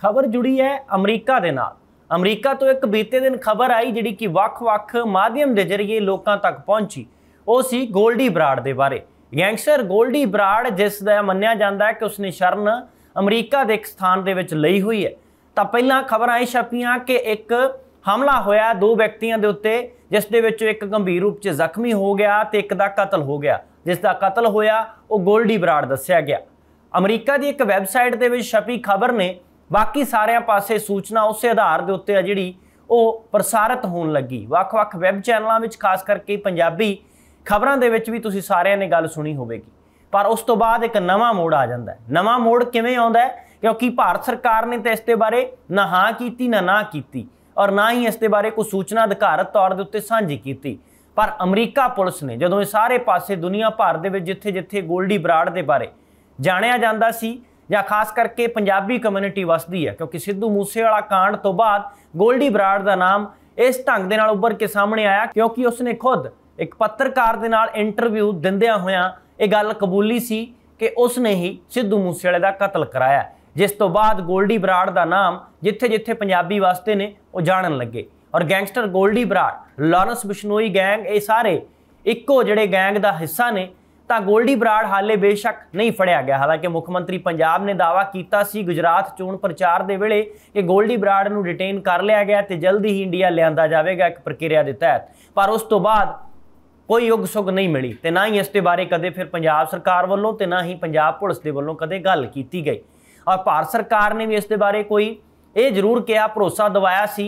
खबर जुड़ी है अमरीका दे नाल। अमरीका तो एक बीते दिन खबर आई जिहड़ी कि वख-वख माध्यम के जरिए लोगों तक पहुंची। वो सी गोल्डी बराड़ के बारे। गैंगस्टर गोल्डी बराड़ जिसका मन्निया जाता है कि उसने शरण अमरीका के एक स्थान के विच लई हुई है। तो पहला खबरां ये छपियां कि एक हमला होया दो व्यक्तियों के उत्ते, जिस दे विच एक गंभीर रूप से जख्मी हो गया तो एक का कतल हो गया। जिसका कतल होया वो गोल्डी बराड़ दस्सिया गया। अमरीका की एक वैबसाइट के विच छपी खबर ने बाकी सारे पासे सूचना उस आधार के उत्ते जिहड़ी वो प्रसारित होने लगी। वख-वख वैब चैनलों में खास करके पंजाबी खबरों के विच भी तुसीं सारिਆਂ ने गल सुनी होवेगी। पर उस तो बाद एक नवा मोड़ आ जाता है। नवा मोड़ किवें आउंदा है? क्योंकि भारत सरकार ने तो इसके बारे ना हाँ की ना की और ना ही इसके बारे कोई सूचना अधिकारत तौर के उत्ते सांझी की। पर अमरीका पुलिस ने जदों ये सारे पासे दुनिया भर दे विच जिथे जिथे गोल्डी बराड़ के बारे जाणिया जांदा सी या खास करके पंजाबी कम्यूनिटी वसदी है, क्योंकि सिद्धू मूसेवाला कांड तो बाद गोल्डी बराड़ का नाम इस ढंग दे नाल उभर के सामने आया क्योंकि उसने खुद एक पत्रकार दे नाल इंटरव्यू दिंदियां होयां ये गल कबूली सी कि उसने ही सिद्धू मूसेवाले का कतल कराया। जिस तो बाद गोल्डी बराड़ का नाम जिथे जिथे पंजाबी वसते ने वो जानन लगे और gangster Goldy Brar, Lawrence Bishnoi gang ये सारे इक्को जिहड़े गैंग का हिस्सा ने। तो गोल्डी बराड़ हाले बेशक नहीं फड़िया गया। हालांकि मुख्यमंत्री पंजाब ने दावा किया सी गुजरात चोण प्रचार के वेले कि गोल्डी बराड़ नूं डिटेन कर लिया गया तो जल्दी ही इंडिया लिया जाएगा एक प्रक्रिया के तहत। पर उस तो बाद कोई युग सुग नहीं मिली तो ना ही इसके बारे कदे फिर पंजाब सरकार वालों तो ना ही पंजाब पुलिस के वालों कदे गल की गई। और भारत सरकार ने भी इसके बारे कोई ये जरूर कहा, भरोसा दवाया सी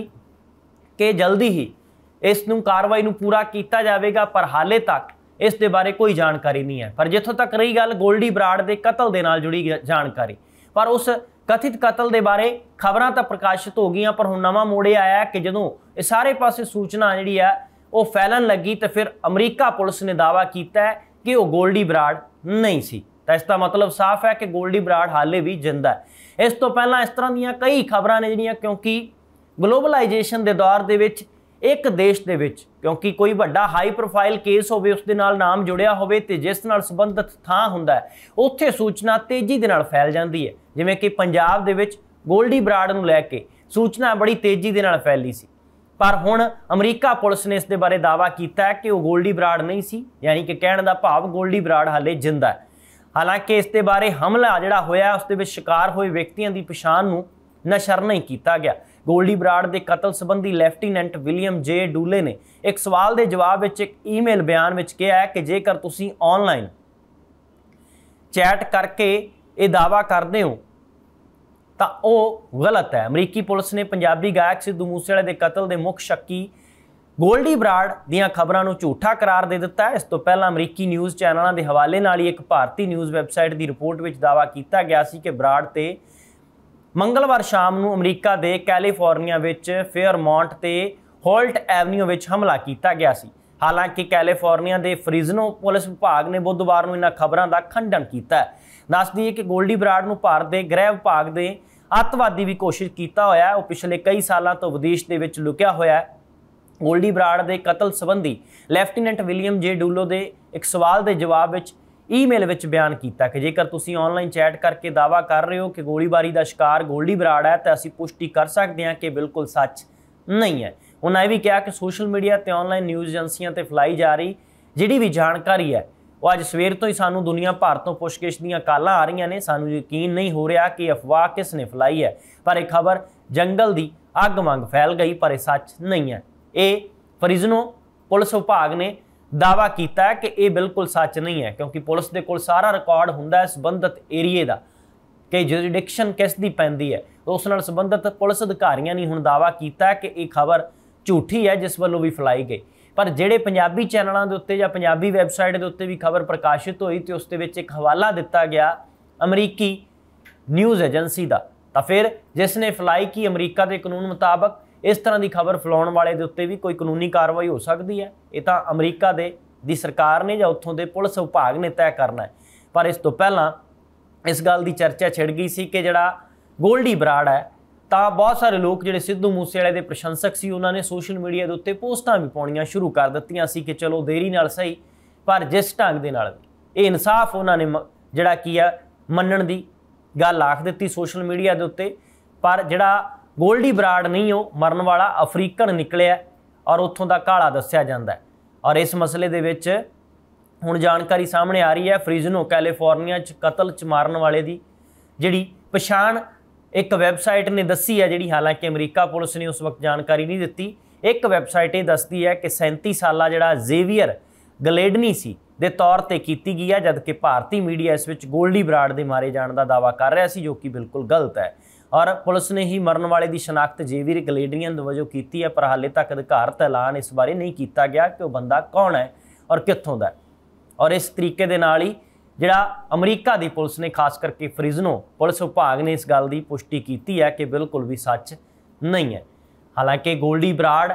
कि जल्दी ही इस कार्रवाई नूं पूरा किया जाएगा। पर हाले तक इस दे बारे कोई जानकारी नहीं है। पर जिथों तक रही गल गोल्डी बराड़ के कतल के नाल जुड़ी जानकारी, पर उस कथित कतल के बारे खबरां तो प्रकाशित हो गई। पर हुण नवां मोड़ आया कि जदों ये सारे पासे सूचना जिहड़ी है वो फैलन लगी तो फिर अमरीका पुलिस ने दावा किया कि वो गोल्डी बराड़ नहीं सी। तो इसका मतलब साफ है कि गोल्डी बराड़ हाले भी जिंदा है। इस तो पहला इस तरह दी कई खबरां ने जिहड़ियां, क्योंकि ग्लोबलाइजेशन के दौर दे विच एक देश दे विच क्योंकि कोई बड़ा हाई प्रोफाइल केस होवे उसदे नाल नाम जुड़िया होवे ते जिस नाल संबंधित थां हुंदा है उत्थे सूचना तेजी दे नाल फैल जाती है। जिवें कि पंजाब दे विच गोल्डी बराड़ नूं लैके सूचना बड़ी तेजी दे नाल फैली सी। पर हुण अमरीका पुलिस ने इस दे बारे दावा किया कि वो गोल्डी बराड़ नहीं सी, यानी कि कहण दा भाव गोल्डी बराड़ हाले जिंदा है। हालांकि इस दे बारे हमला जिहड़ा होया उस दे विच शिकार होए व्यक्तियों की पछाण नूं नशर नहीं किया गया। गोल्डी बराड़ के कतल संबंधी लैफ्टिनेंट विलियम जे डूले ने एक सवाल के जवाब में एक ईमेल बयान में कहा है कि जेकर तुसीं ऑनलाइन चैट करके ये दावा करते हो तो वह गलत है। अमरीकी पुलिस ने पंजाबी गायक सिद्धू मूसेवाले के कतल के मुख शक्की गोल्डी बराड़ दीयां खबरां नूं झूठा करार दे दिता है। इस तो पहला अमरीकी न्यूज़ चैनलों के हवाले नाल ही एक भारतीय न्यूज़ वैबसाइट की रिपोर्ट में दावा किया गया सी कि बराड़ ते मंगलवार शाम नूं अमरीका के कैलीफोर्निया विच फेयरमॉन्ट ते होल्ट एवन्यू विच हमला किया गया सी। हालांकि कैलीफोर्निया के फ्रिजनो पुलिस विभाग ने बुधवार नूं इन्हां खबरां दा खंडन किया है। दस दईए कि गोल्डी बराड़ नूं भारत के गृह विभाग के अतवादी भी घोषित किया होया। वो पिछले कई सालों तो विदेश के विच लुकिया होया है। गोल्डी बराड़ के कतल संबंधी लैफ्टिनेंट विलियम जे डूलो के एक सवाल के जवाब में ईमेल विच बयान किया कि जेकर तुसीं ऑनलाइन चैट करके दावा कर रहे हो कि गोलीबारी का शिकार गोल्डी बराड़ है तो असीं पुष्टि कर सकते हैं कि बिल्कुल सच नहीं है। उन्होंने यह भी कहा कि सोशल मीडिया ते ऑनलाइन न्यूज़ एजेंसियां ते फैलाई जा रही जिहड़ी भी जानकारी है वो अज सवेर तो ही सानू दुनिया भर तो पुछगिछ दीयां कालां आ रही ने। सानू यकीन नहीं हो रहा कि अफवाह किसने फैलाई है, पर यह खबर जंगल की अग वांग फैल गई, पर यह सच नहीं है। ये फ्रिजनो पुलिस विभाग ने दावा किया है कि यह बिल्कुल सच नहीं है, क्योंकि पुलिस के कोल सारा रिकॉर्ड हुंदा है संबंधित एरिए का कि जुरिडिक्शन किस दी पैंदी है। तो उस नाल संबंधित पुलिस अधिकारियों ने हुण दावा किया कि यह खबर झूठी है जिस वालों भी फैलाई गई। पर जिहड़े पंजाबी चैनलों के उत्ते या पंजाबी वैबसाइट के उत्ते भी खबर प्रकाशित हुई तो उसके विच एक हवाला दिता गया अमरीकी न्यूज़ एजेंसी का। तो फिर जिसने फैलाई की अमरीका के कानून मुताबक इस तरह की खबर फैलाने वाले के उत्ते भी कोई कानूनी कार्रवाई हो सकती है। ये तो अमरीका दी सरकार ने या उत्थों के पुलिस विभाग ने तय करना है। पर इस तो पहला इस गल की चर्चा छिड़ गई सी कि जिहड़ा गोल्डी बराड़ है तो बहुत सारे लोग जिहड़े सिद्धू मूसेवाले के प्रशंसक सी उन्होंने सोशल मीडिया के उत्ते पोस्टां भी पाउणियां शुरू कर दित्तियां सी कि चलो देरी नाल सही, पर जिस ढंग दे नाल ये इंसाफ उन्होंने जिहड़ा की है मनण दी गल आख दित्ती सोशल मीडिया के उत्ते पर जिहड़ा गोल्डी बराड़ नहीं वो मरण वाला अफ्रीकन निकलिया और उत्थों का काला दस्सिया जाता है। और इस मसले दे विच हुण जानकारी सामने आ रही है फ्रिजनो कैलीफोर्निया च कतल च मारन वाले दी जिहड़ी पछाण एक वैबसाइट ने दसी है, जिहड़ी हालांकि अमरीका पुलिस ने उस वक्त जानकारी नहीं दित्ती। एक वैबसाइट ये दसदी है कि 37 साला जिहड़ा जेवियर गलेडनी सी दे तौर ते कीती गई है, जबकि भारतीय मीडिया इस विच गोल्डी बराड़ दे मारे जाने का दावा कर रहा सी, जो कि बिल्कुल गलत है। और पुलिस ने ही मरण वाले की शनाख्त जेवियर गलेडनियन वजों की है, पर हाले तक अधिकारत ऐलान इस बारे नहीं किया गया कि वह बंदा कौन है और कित्थों दा है। और इस तरीके दे नाल ही जिहड़ा अमरीका की पुलिस ने खास करके फ्रिजनो पुलिस विभाग ने इस गल की पुष्टि की है कि बिल्कुल भी सच नहीं है। हालांकि गोल्डी बराड़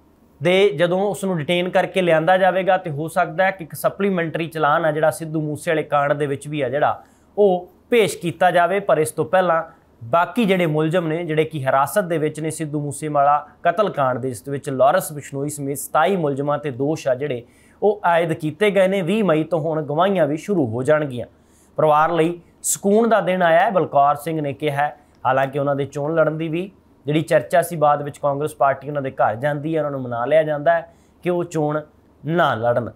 दे जदों उसनूं डिटेन करके लिया जाएगा तो हो सकता है कि एक सप्लीमेंटरी चलान है जिहड़ा सिद्धू मूसे वाले कांड दे विच भी है जिहड़ा वो पेश किया जाए। पर इस तो पहला बाकी जिहड़े मुलजम ने जिहड़े कि हिरासत दे विच ने सिद्धू मूसे वाला कतल कांड दे जिस विच लॉरेंस बिश्नोई समेत 27 मुलजमां ते दोष आ जिहड़े वो आयद किए गए ने। 20 मई तो हुण गवाहियां भी शुरू हो जाणगियां। परिवार लई सकून का दिन आया है, बलकौर सिंह ने कहा है। हालांकि उन्होंने दे चोण लड़न की भी जिहड़ी चर्चा सी बाद विच कांग्रेस पार्टी उन्होंने घर जाती है, उन्होंने मना लिया जाता है कि वो चोण ना लड़न।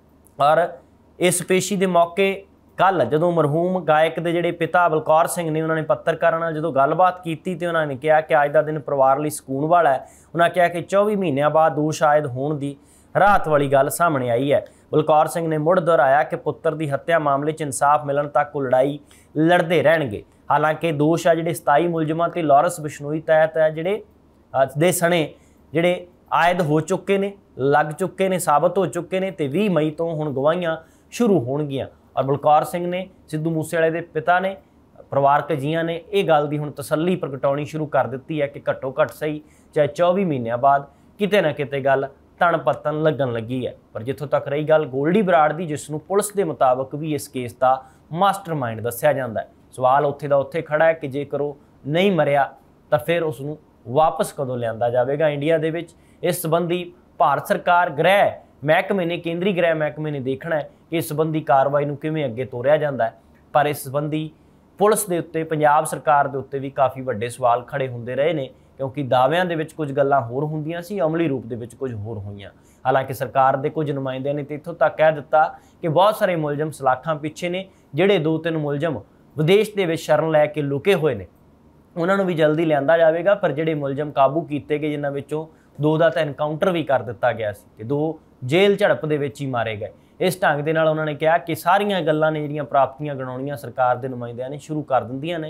और इस पेशी के मौके कल जदों मरहूम गायक के जिहड़े पिता बलकौर सिंह ने उन्होंने पत्रकारां नाल जदों गलबात की तो उन्होंने कहा कि अज का दिन परिवार लई सकून वाला है। उन्होंने कहा कि 24 महीनों बाद दोष आयद होने की राहत वाली गल सामने आई है। बलकौर सिंह ने मुड़ दोहराया कि पुत्र की हत्या मामले च इंसाफ मिलण तक वो लड़ाई लड़ते रहणगे। हालांकि दोष है जिहड़े 27 मुलजमां ते लॉरेंस बिश्नोई तहत है जिहड़े दे सने जिहड़े आयद हो चुके ने, लग चुके ने, साबित हो चुके ने ते 20 मई तो हुण गवाहियां शुरू होणगियां। और बलकौर सिंह ने सिद्धू मूसेवाले दे पिता ने परिवारक जीआं ने यह गल की हुण तसल्ली प्रगटाउणी शुरू कर दित्ती है कि घट्टो घट्ट सही चाहे 24 महीनों बाद किते ना किते गल तन पतन लगन लगी है। पर जिथों तक रही गल गोल्डी बराड़ की जिसनूं पुलिस के मुताबिक भी इस केस का मास्टरमाइंड दस्सिया जाता है, सवाल उत्थे दा उत्थे खड़ा है कि जेकर वो नहीं मरिया तो फिर उसनूं वापस कदों लिआंदा जावेगा इंडिया दे विच। इस संबंधी भारत सरकार गृह महकमे ने केंद्रीय गृह महकमे ने देखना है कि इस संबंधी कार्रवाई नूं किवें अगे तोरिया जाता है। पर इस संबंधी पुलिस के उत्ते पंजाब सरकार के उत्ते भी काफ़ी वड्डे सवाल खड़े होंदे रहे ने, क्योंकि दावियां दे विच कुछ गल्लां होर हुंदियां सी, अमली रूप दे विच कुछ होर होईयां। हालांकि सरकार के कुछ नुमाइंदियां ने तो इत्थों तक कह दिता कि बहुत सारे मुलजम सलाखां पिछे ने, जिहड़े 2-3 मुलजम विदेश के विच शरण लैके लुके हुए ने उन्होंने भी जल्दी लिया जाएगा। पर जिहड़े मुलजम काबू किए गए जिन्हां विचों 2 का तो एनकाउंटर भी कर दिता गया सी ते 2 जेल झड़प दे विच ही मारे गए। इस ढंग दे नाल उन्होंने कहा कि सारियां गल्लां ने जिहड़ियां प्राप्तियां गिणाउणियां सरकार के नुमाइंदियां ने शुरू कर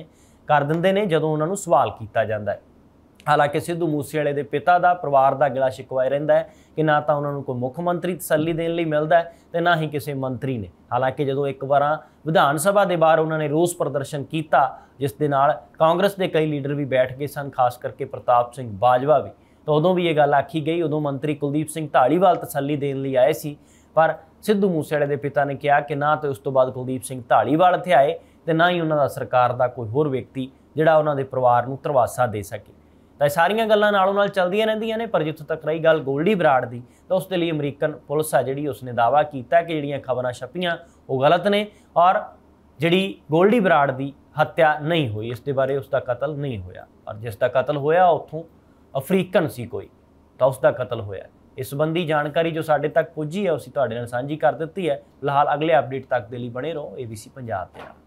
दिंदे ने जदों उन्हां नूं सवाल किया जाता है। हालांकि सिद्धू मूसेवाले के पिता का परिवार का गिला शिकवा रहिंदा है कि ना तो उन्होंने कोई मुख मंत्री तसल्ली देने लई मिलता है तो ना ही किसी मंत्री ने। हालांकि जो एक बार विधान सभा के बाहर उन्होंने रोस प्रदर्शन किया जिस दे नाल कांग्रेस के कई लीडर भी बैठ गए सन, खास करके प्रताप सिंह बाजवा भी। तो उदों भी ये गल आखी गई, उदों मंत्री कुलदीप सिंह धालीवाल तसल्ली देने लई आए सी, पर सिद्धू मूसेवाले के पिता ने कहा कि ना तो उस तो बाद कुलदीप सिंह धालीवाल इत्थे आए तो ना ही उन्होंने सरकार का कोई होर व्यक्ति जिहड़ा उन्होंने परिवार नूं धरवासा दे सके। तो सारियां गल्लां नालों नाल चलदियां रहिंदियां ने। पर जिथों तक रही गल गोल्डी बराड़ की तो उसके लिए अमरीकन पुलिस है जिहड़ी उसने दावा किया कि जिहड़ियां खबरां छपियां वो गलत ने और जिहड़ी गोल्डी बराड़ की हत्या नहीं हुई, इसके बारे उसका कतल नहीं होया। और जिसका कतल होया उत्थों अफ्रीकन सी कोई, तो उसका कतल होया। इस संबंधी जानकारी जो साडे तक पुजी है उसी तुहाडे नाल सांझी कर दित्ती है। फिलहाल अगले अपडेट तक के लिए बने रहो ABC पंजाब दे नाल।